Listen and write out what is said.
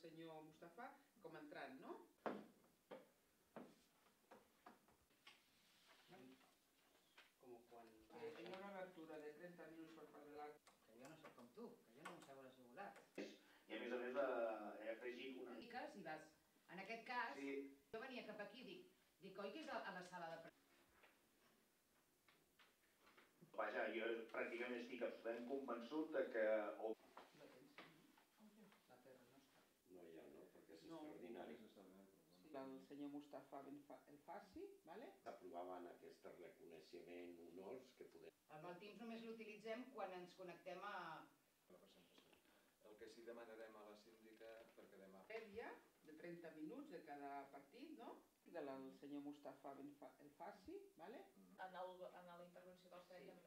senyor Mustafa com a entrant, no? Com quan... Hi ha una obertura de 30 minuts per part de l'art. Que jo no soc com tu, que jo no m'ho sé assegurar. I a més he afegit una... I vas, en aquest cas, Sí. jo venia cap aquí i dic, oi que és a la sala de... Vaja, jo pràcticament estic absolutament convençut que... La terra no està. No hi ha, no? Perquè és extraordinari. El senyor Mustafa el faci, ¿vale? Aprovaven aquest reconeixement, honors que podem... Amb el Teams només l'utilitzem quan ens connectem a... La presentació. El que sí demanarem a la síndica, perquè demà... Prèvia de 30 minuts de cada partit, no? Del senyor Mustafa el faci, ¿vale? En la intervenció del Servei